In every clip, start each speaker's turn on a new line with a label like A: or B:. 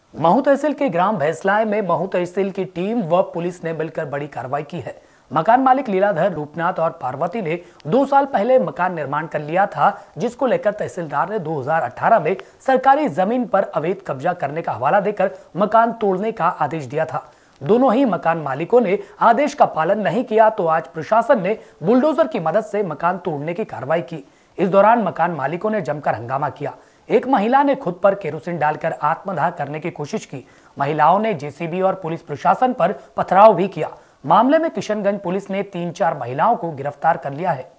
A: महू तहसील के ग्राम भैंसलाए में महू तहसील की टीम व पुलिस ने मिलकर बड़ी कार्रवाई की है। मकान मालिक लीलाधर, रूपनाथ और पार्वती ने 2 साल पहले मकान निर्माण कर लिया था, जिसको लेकर तहसीलदार ने 2018 में सरकारी जमीन पर अवैध कब्जा करने का हवाला देकर मकान तोड़ने का आदेश दिया था। दोनों ही मकान मालिकों ने आदेश का पालन नहीं किया तो आज प्रशासन ने बुलडोजर की मदद से मकान तोड़ने की कार्रवाई की। इस दौरान मकान मालिकों ने जमकर हंगामा किया। एक महिला ने खुद पर केरोसिन डालकर आत्मदाह करने की कोशिश की। महिलाओं ने जेसीबी और पुलिस प्रशासन पर पथराव भी किया। मामले में किशनगंज पुलिस ने 3-4 महिलाओं को गिरफ्तार कर लिया है।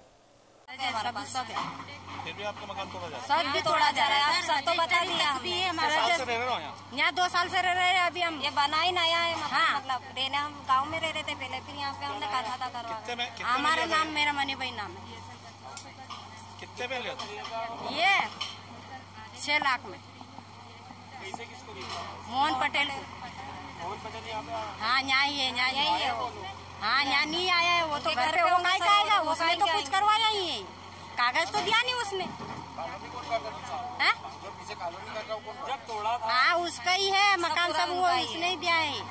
B: फिर भी आपका मकान तोड़ा जा रहा है?
C: सब भी तोड़ा जा रहा है। आप सब तो बता दिया हमने। यहाँ 2 साल से रह रहे हैं। अभी हम ये बना ही नया है। हाँ, मतलब रहने हम गांव में रह रहे थे पहले, फिर यहाँ पे हमने खाता करवा। हमारा नाम, मेरा मनी भाई नाम है।
B: कितने में लिया?
C: ये 6 लाख में। मोहन पटेल। हाँ, यहाँ ही है वो। हाँ, यहाँ नहीं आया है वो, तो घर पे वो नहीं आएगा। उसने तो कुछ करवाया ही है, कागज तो दिया नहीं उसने। हाँ, उसका ही है मकान, सब वो उसने ही दिया है।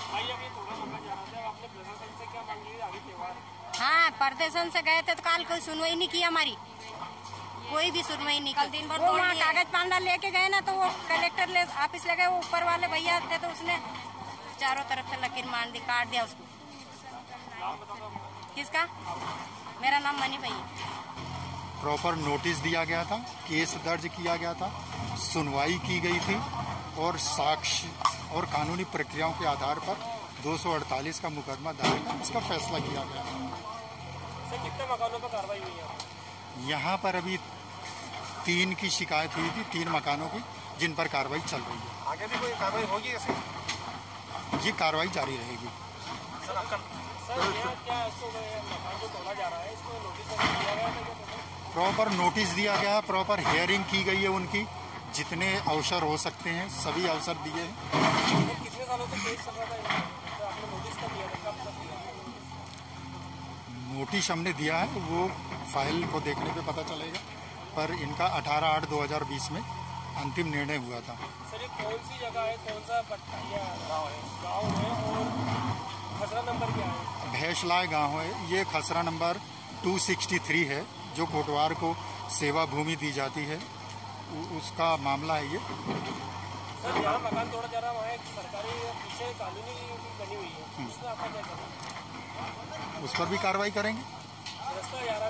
C: हाँ, प्रदर्शन से गए थे तो कल कोई सुनवाई नहीं की हमारी, कोई भी सुनवाई नहीं की। दिन भर वो वहाँ कागज पांडा लेके गए ना, तो वो कलेक्टर ऑफिस ले गए। वो ऊपर वाले भैया थे तो उसने चारों तरफ से लकीर मार दी, काट दिया उसको। किसका? मेरा नाम मनी भाई है।
D: प्रॉपर नोटिस दिया गया था, केस दर्ज किया गया था, सुनवाई की गई थी और साक्ष्य और कानूनी प्रक्रियाओं के आधार पर 248 का मुकदमा दायर कर उसका फैसला किया गया।
B: सर, कितने मकानों पर कार्रवाई हुई है?
D: यहाँ पर अभी 3 की शिकायत हुई थी, 3 मकानों की, जिन पर कार्रवाई चल रही है।
B: आगे भी कोई कार्रवाई होगी ऐसे?
D: ये कार्रवाई जारी रहेगी।
B: सर, ये क्या इसको मकान जो तोड़ा जा रहा है, इसको नोटिस दिया गया था?
D: प्रॉपर नोटिस दिया गया, प्रॉपर हियरिंग की गई है उनकी, जितने अवसर हो सकते हैं सभी अवसर दिए हैं।
B: कितने सालों से केस चल रहा था? आपने नोटिस कब दिया था? कब दिया?
D: नोटिस हमने दिया है, वो फाइल को देखने पे पता चलेगा, पर इनका 18/8/2020 में अंतिम निर्णय हुआ था।
B: सर, ये कौन सी जगह है, कौन सा गाँव है? गाँव है और खसरा नंबर क्या है?
D: भैंसलाए गाँव है। ये खसरा नंबर 263 है, जो कोटवार को सेवा भूमि दी जाती है, उसका मामला है ये।
B: सर, यहाँ मकान तोड़ा जा रहा है, वहाँ एक सरकारी पीछे कॉलोनी बनी हुई है, उसमें आपका क्या करना है?
D: उस पर भी कार्रवाई करेंगे।
B: रास्ता जा रहा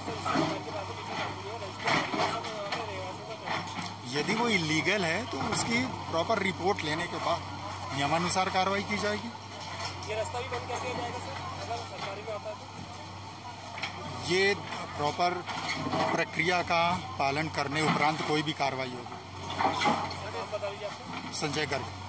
B: है,
D: यदि वो इलीगल है तो उसकी प्रॉपर रिपोर्ट लेने के बाद नियमानुसार कार्रवाई की जाएगी।
B: ये रास्ता भी बंद कर दिया जाएगा सर, अगर सरकारी में आता है तो?
D: ये प्रॉपर प्रक्रिया का पालन करने उपरांत कोई भी कार्रवाई होगी।
B: सर, बता दीजिए आपको।
D: संजय गर्ग।